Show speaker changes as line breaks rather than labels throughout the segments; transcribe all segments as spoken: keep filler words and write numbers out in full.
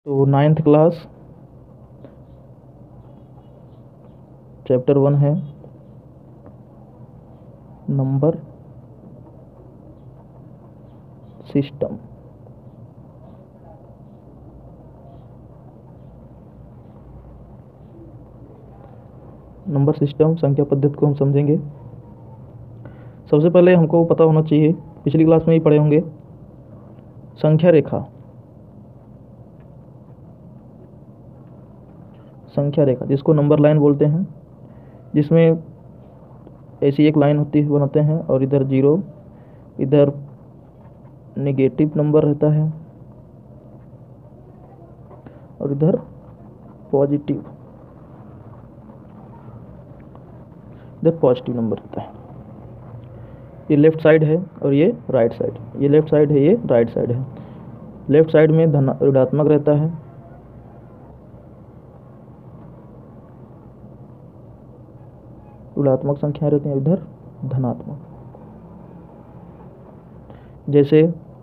तो ninth class chapter one है number system. Number system संख्या पद्धति को हम समझेंगे। सबसे पहले हमको पता होना चाहिए, पिछली क्लास में ही पढ़े होंगे, संख्या रेखा। संख्या रेखा जिसको नंबर लाइन बोलते हैं, जिसमें ऐसी एक लाइन होती है बनाते हैं और इधर जीरो, इधर नेगेटिव नंबर रहता है और इधर पॉजिटिव, इधर पॉजिटिव नंबर रहता है। ये लेफ्ट साइड है और ये राइट साइड, ये लेफ्ट साइड है, ये राइट साइड है। लेफ्ट साइड में धन ऋणात्मक रहता है, ऋणात्मक संख्याएं रहती हैं, इधर धनात्मक। जैसे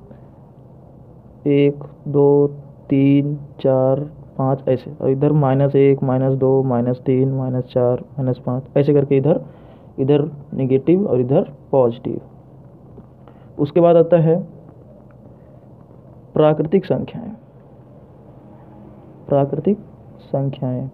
एक दो तीन चार पाँच ऐसे, और इधर माइनस एक माइनस दो माइनस तीन माइनस चार माइनस पाँच ऐसे करके इधर इधर नेगेटिव और इधर पॉजिटिव। उसके बाद आता है प्राकृतिक संख्याएं। प्राकृतिक संख्याएं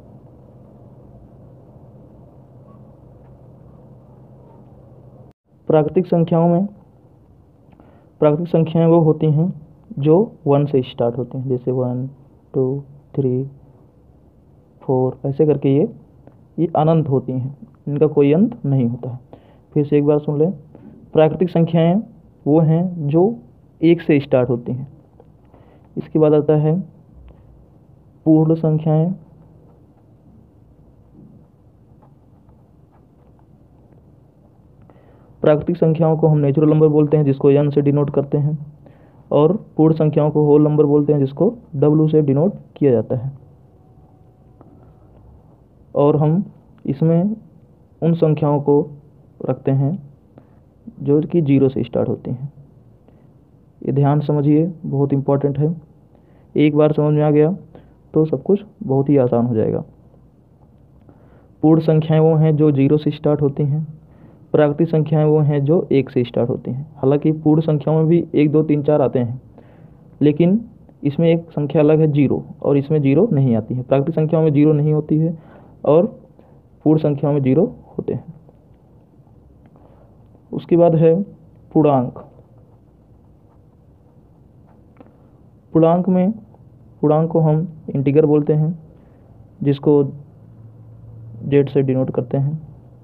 प्राकृतिक संख्याओं में प्राकृतिक संख्याएं वो होती हैं जो वन से स्टार्ट होती हैं, जैसे वन टू थ्री फोर ऐसे करके ये ये अनंत होती हैं, इनका कोई अंत नहीं होता है। फिर से एक बार सुन लें, प्राकृतिक संख्याएं वो हैं जो एक से स्टार्ट होती हैं। इसके बाद आता है पूर्ण संख्याएं। प्राकृतिक संख्याओं को हम नेचुरल नंबर बोलते हैं, जिसको एन से डिनोट करते हैं, और पूर्ण संख्याओं को होल नंबर बोलते हैं, जिसको डब्ल्यू से डिनोट किया जाता है। और हम इसमें उन संख्याओं को रखते हैं जो कि जीरो से स्टार्ट होती हैं। ये ध्यान समझिए, बहुत इम्पोर्टेंट है। एक बार समझ में आ गया तो सब कुछ बहुत ही आसान हो जाएगा। पूर्ण संख्याएं वो हैं जो जीरो से स्टार्ट होती हैं, प्राकृतिक संख्याएं वो हैं जो एक से स्टार्ट होती हैं। हालांकि पूर्ण संख्याओं में भी एक दो तीन चार आते हैं, लेकिन इसमें एक संख्या अलग है जीरो, और इसमें जीरो नहीं आती है। प्राकृतिक संख्याओं में जीरो नहीं होती है और पूर्ण संख्याओं में जीरो होते हैं। उसके बाद है पूर्णांक। पूर्णांक में पूर्णांक को हम इंटीगर बोलते हैं, जिसको जेड से डिनोट करते हैं,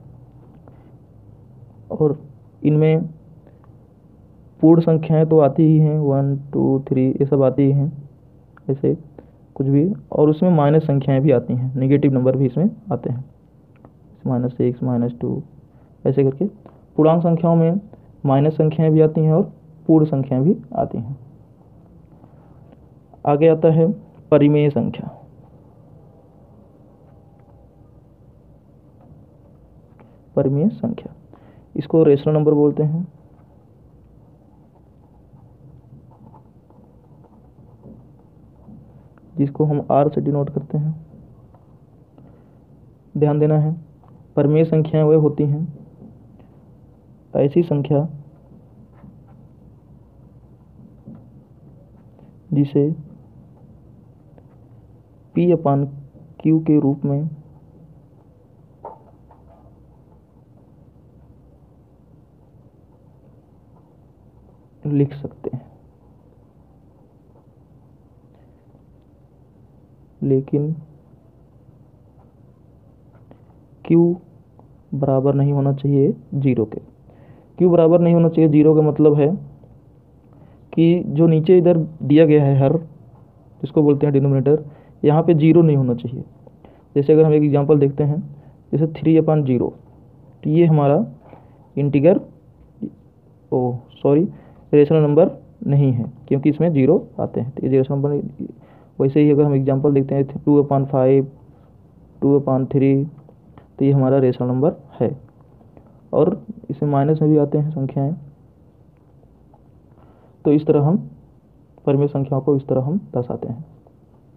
और इनमें पूर्ण संख्याएं तो आती ही हैं, वन टू थ्री ये सब आती ही हैं ऐसे कुछ भी, और उसमें माइनस संख्याएं भी आती हैं, नेगेटिव नंबर भी इसमें आते हैं, माइनस सिक्स माइनस टू ऐसे करके। पूर्णांक संख्याओं में माइनस संख्याएं भी आती हैं और पूर्ण संख्याएं भी आती हैं। आगे आता है परिमेय संख्या। परिमेय संख्या, इसको रेशनल नंबर बोलते हैं। जिसको हम आर से डिनोट करते हैं। ध्यान देना है, परिमेय संख्याएं वे होती हैं ऐसी संख्या जिसे P अपान Q के रूप में लिख सकते हैं, लेकिन Q बराबर नहीं होना चाहिए जीरो के। Q बराबर नहीं होना चाहिए जीरो का मतलब है कि जो नीचे इधर दिया गया है हर, जिसको बोलते हैं डिनोमिनेटर, यहाँ पे जीरो नहीं होना चाहिए। जैसे अगर हम एक एग्जांपल देखते हैं, जैसे थ्री अपान जीरो, तो ये हमारा integer oh sorry rational number नहीं है, क्योंकि इसमें जीरो आते हैं, तो ये रेशनल नंबर। वैसे ही अगर हम एग्जांपल देखते हैं two upon five, two upon three, तो ये हमारा रेशनल नंबर है, और इसमें माइनस में भी आते हैं संख्याएं। तो इस तरह हम परिमेय संख्याओं को इस तरह हम दर्शाते हैं।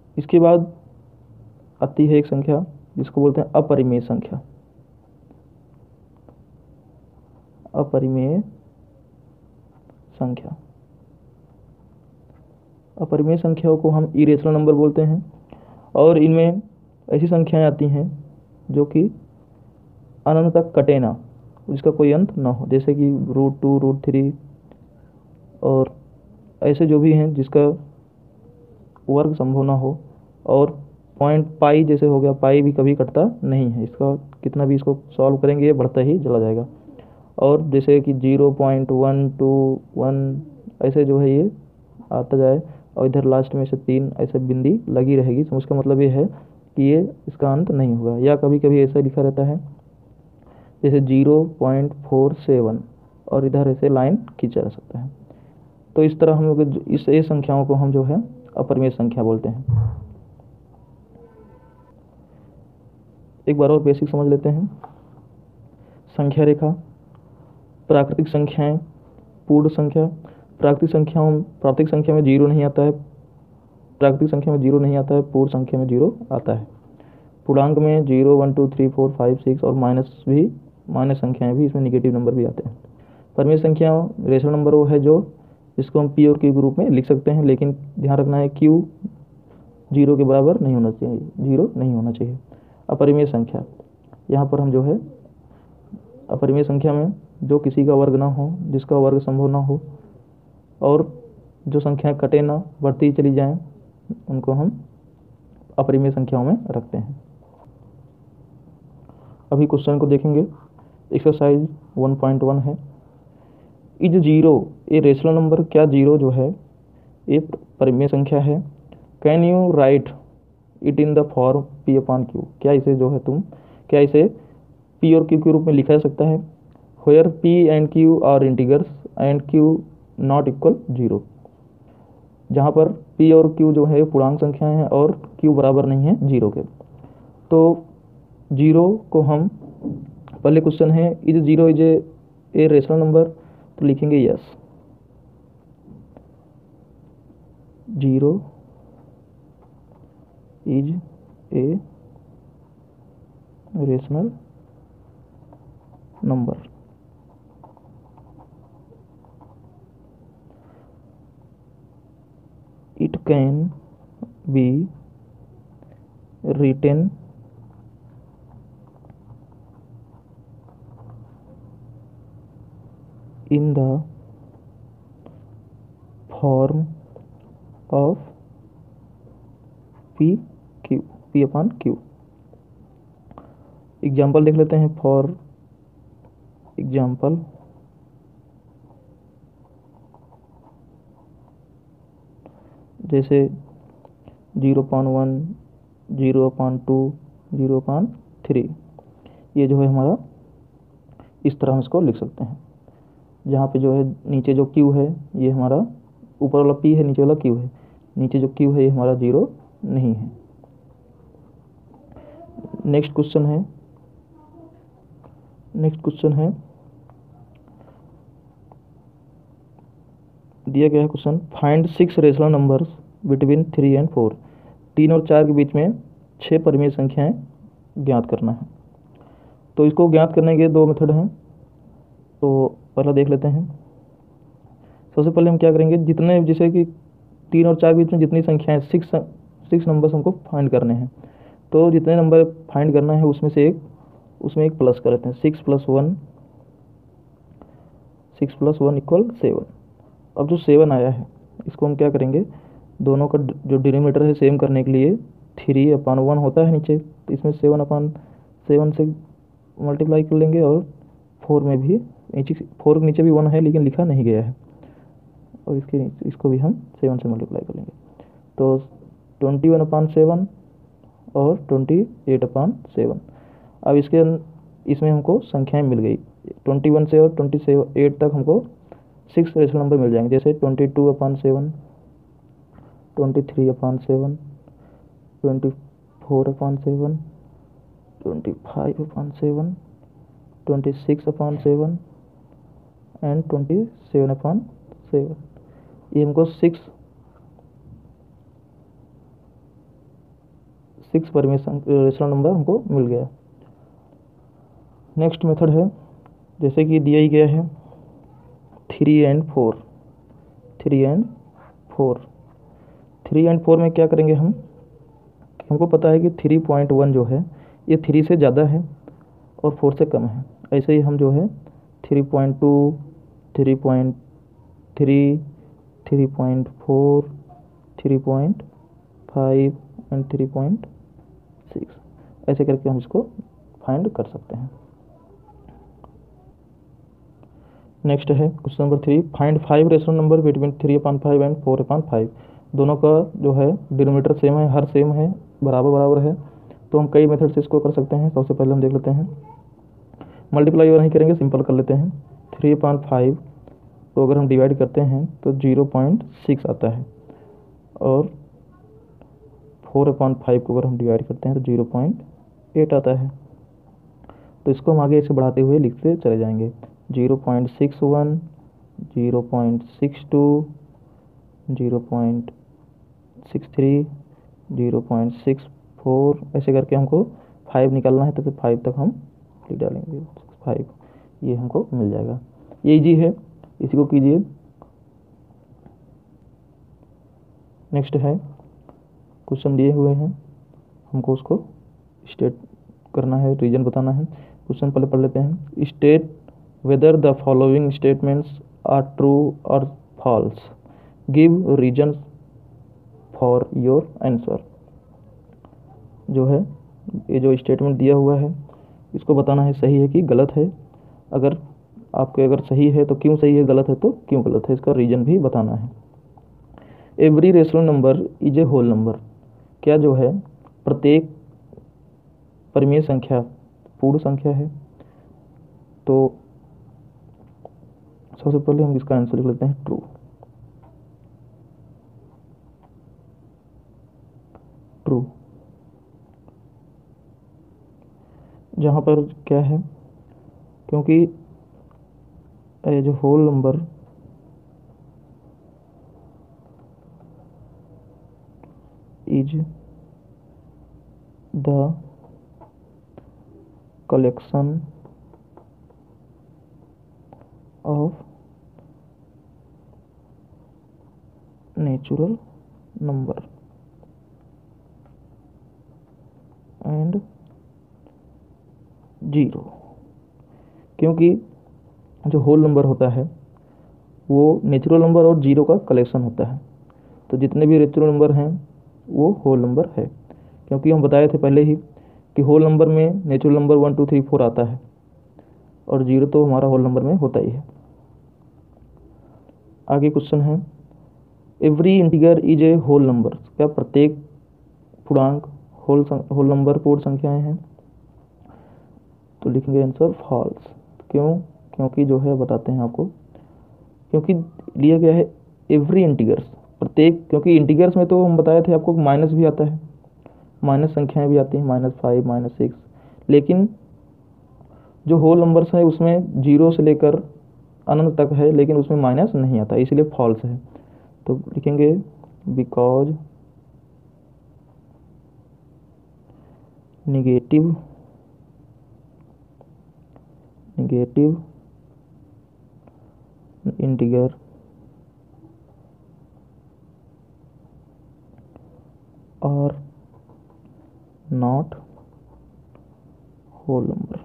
इसके बाद आती है एक संख्या जिसको बोलते हैं अपरिमेय संख्या। अपरिमेय संख्या अपरिमेय संख्याओं को हम इरेशनल नंबर बोलते हैं, और इनमें ऐसी संख्याएं आती हैं जो कि अनंत तक कटे ना, जिसका कोई अंत ना हो, जैसे कि रूट टू, रूट थ्री, और ऐसे जो भी हैं जिसका वर्ग संभव ना हो। और पॉइंट पाई जैसे हो गया, पाई भी कभी कटता नहीं है, इसका कितना भी इसको सॉल्व करेंगे ये बढ़ता ही चला जाएगा। और जैसे कि zero point one two one ऐसे जो है ये आता जाए, और इधर लास्ट में से तीन ऐसे बिंदी लगी रहेगी, तो उसका मतलब ये है कि ये इसका अंत नहीं होगा। या कभी कभी ऐसा लिखा रहता है जैसे जीरो पॉइंट फोर सेवन, और इधर ऐसे लाइन खींचा जा सकता है। तो इस तरह हम लोग इस ये संख्याओं को हम जो है अपरिमेय संख्या बोलते हैं। एक बार और बेसिक समझ लेते हैं। संख्या रेखा, प्राकृतिक संख्याएं, पूर्ण संख्या। प्राकृतिक संख्याओं प्राकृतिक संख्या में जीरो नहीं आता है, प्राकृतिक संख्या में जीरो नहीं आता है, पूर्ण संख्या में जीरो आता है। पूर्णांक में zero, one, two, three, four, five, six और माइनस भी, माइनस संख्याएं भी, इसमें निगेटिव नंबर भी आते हैं। परिमेय संख्या रेशनल नंबर वो है जो जिसको हम पी और क्यू के रूप में लिख सकते हैं, लेकिन ध्यान रखना है क्यू जीरो के बराबर नहीं होना चाहिए, जीरो नहीं होना चाहिए। अपरिमेय संख्या, यहाँ पर हम जो है अपरिमेय संख्या में जो किसी का वर्ग ना हो, जिसका वर्ग संभव ना हो, और जो संख्या कटे ना, बढ़ती चली जाएं, उनको हम अपरिमेय संख्याओं में रखते हैं। अभी क्वेश्चन को देखेंगे। एक्सरसाइज वन पॉइंट वन है, is zero a rational number. क्या जीरो जो है ये परिमेय संख्या है? Can you write it in the form P upon Q. क्या इसे जो है तुम क्या इसे पी और क्यू के रूप में लिखा जा सकता है? Where P and Q are integers and Q not equal zero. जहाँ पर पी और क्यू जो है पूर्णांक संख्याएं हैं और क्यू बराबर नहीं है जीरो के। तो जीरो को हम, पहले क्वेश्चन है is zero is a rational number, तो लिखेंगे yes, zero is a rational number. It can be written in the form of P Q, P upon Q। Example देख लेते हैं। फॉर एग्जाम्पल, जैसे zero upon one, zero upon two, zero upon three, ये जो है हमारा इस तरह हम इसको लिख सकते हैं। जहाँ पे जो है नीचे जो Q है ये हमारा, ऊपर वाला P है, नीचे वाला Q है। नीचे जो Q है ये हमारा जीरो नहीं है। नेक्स्ट क्वेश्चन है नेक्स्ट क्वेश्चन है दिया गया है question, find six rational numbers between three and four. तीन और चार के बीच में छः परिमेय संख्याएं ज्ञात करना है। तो इसको ज्ञात करने के दो मेथड हैं, तो पहला देख लेते हैं। सबसे पहले हम क्या करेंगे, जितने जैसे कि तीन और चार के बीच में जितनी संख्याएं, सिक्स सिक्स नंबर्स हमको फाइंड करने हैं। तो जितने नंबर फाइंड करना है उसमें से एक उसमें एक प्लस कर लेते हैं। Six plus one six plus one equal seven. अब जो सेवन आया है इसको हम क्या करेंगे, दोनों का जो डिनोमिनेटर है सेम करने के लिए थ्री अपान वन होता है नीचे, तो इसमें सेवन अपान सेवन से मल्टीप्लाई कर लेंगे, और फोर में भी नीचे, फोर के नीचे भी वन है लेकिन लिखा नहीं गया है, और इसके इसको भी हम सेवन से मल्टीप्लाई कर लेंगे। तो ट्वेंटी वन अपान सेवन और ट्वेंटी एट अपान सेवन। अब इसके इसमें हमको संख्याएं मिल गई, ट्वेंटी वन से और ट्वेंटी सेवन एट तक हमको सिक्स रेशनल नंबर मिल जाएंगे। जैसे twenty two upon seven, twenty three upon seven, twenty four upon seven, twenty five upon seven, twenty six upon seven and twenty seven upon seven. ये हमको six six परमेशन rational number हमको मिल गया। Next method है, जैसे कि दिया ही गया है three and four, three and four three and four में क्या करेंगे हम, हमको पता है कि थ्री पॉइंट वन जो है ये थ्री से ज़्यादा है और फोर से कम है। ऐसे ही हम जो है three point two, three point three, three point four, three point five and three point six ऐसे करके हम इसको फाइंड कर सकते हैं। नेक्स्ट है question number three, find five rational number between three upon five and four upon five. दोनों का जो है डिनोमीटर सेम है, हर सेम है, बराबर बराबर है, तो हम कई मेथड से इसको कर सकते हैं। सबसे पहले हम देख लेते हैं, मल्टीप्लाई और नहीं करेंगे, सिंपल कर लेते हैं। थ्री अपॉन फाइव को अगर हम डिवाइड करते हैं तो जीरो पॉइंट सिक्स आता है, और फोर अपॉन फाइव को अगर हम डिवाइड करते हैं तो जीरो पॉइंट एट आता है। तो इसको हम आगे ऐसे बढ़ाते हुए लिखते चले जाएंगे, zero point six one, zero point six two, zero point six three, zero point six four ऐसे करके हमको फाइव निकालना है, तो फाइव तक हम लिख डालेंगे, फाइव ये हमको मिल जाएगा। ये इजी है, इसी को कीजिए। नेक्स्ट है, क्वेश्चन दिए हुए हैं, हमको उसको स्टेट करना है, रीजन बताना है। क्वेश्चन पहले पढ़ लेते हैं, state whether the following statements are true और false, give reason for your answer. जो है ये जो स्टेटमेंट दिया हुआ है इसको बताना है सही है कि गलत है। अगर आपके अगर सही है तो क्यों सही है, गलत है तो क्यों गलत है, इसका रीजन भी बताना है। Every rational number is a whole number, क्या जो है प्रत्येक परिमेय संख्या पूर्ण संख्या है। तो सबसे पहले हम इसका आंसर लिख लेते हैं ट्रू। ट्रू जहाँ पर क्या है, क्योंकि ये जो whole number is the collection of natural number and zero, क्योंकि जो होल नंबर होता है वो नेचुरल नंबर और जीरो का कलेक्शन होता है। तो जितने भी नेचुरल नंबर हैं वो होल नंबर है, क्योंकि हम बताए थे पहले ही कि होल नंबर में natural number one two three four आता है और जीरो तो हमारा होल नंबर में होता ही है। आगे क्वेश्चन है, every integer is a whole number, क्या प्रत्येक पूर्णांक होल होल नंबर पूर्ण संख्याएं हैं। तो लिखेंगे आंसर फॉल्स। क्यों, क्योंकि जो है बताते हैं आपको, क्योंकि लिया गया है एवरी इंटीगर्स, प्रत्येक, क्योंकि इंटीगर्स में तो हम बताए थे आपको माइनस भी आता है, माइनस संख्याएं भी आती हैं, माइनस फाइव, माइनस सिक्स, लेकिन जो होल नंबर्स है उसमें जीरो से लेकर अनंत तक है, लेकिन उसमें माइनस नहीं आता, इसलिए फॉल्स है। तो लिखेंगे बिकॉज निगेटिव निगेटिव इंटीगर और not whole number.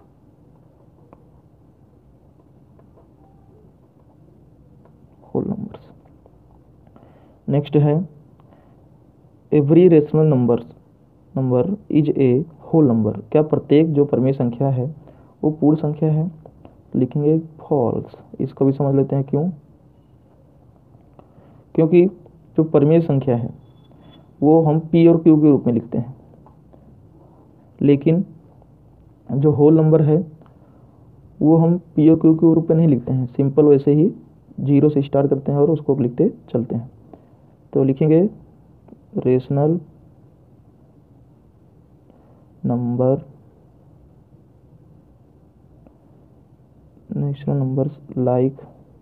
Whole numbers. Next है, every rational number number is a whole number, क्या प्रत्येक जो परिमेय संख्या है वो पूर्ण संख्या है। लिखेंगे फॉल्स। इसको भी समझ लेते हैं क्यों, क्योंकि जो परिमेय संख्या है वो हम पी और क्यू के रूप में लिखते हैं, लेकिन जो होल नंबर है वो हम पी और क्यू के रूप में नहीं लिखते हैं, सिंपल वैसे ही जीरो से स्टार्ट करते हैं और उसको लिखते चलते हैं। तो लिखेंगे rational number national numbers like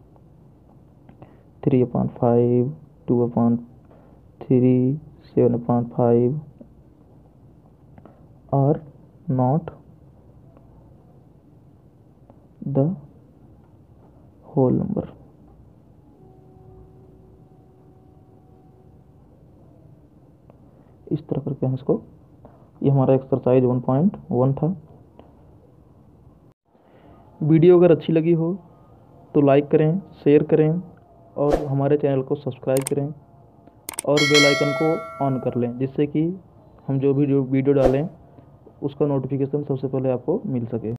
three upon five, two upon three, seven upon five are not the whole number. इस तरह करके हम इसको, ये हमारा एक्सरसाइज वन पॉइंट वन था। वीडियो अगर अच्छी लगी हो तो लाइक करें, शेयर करें और हमारे चैनल को सब्सक्राइब करें और बेल आइकन को ऑन कर लें, जिससे कि हम जो भी जो वीडियो डालें उसका नोटिफिकेशन सबसे पहले आपको मिल सके।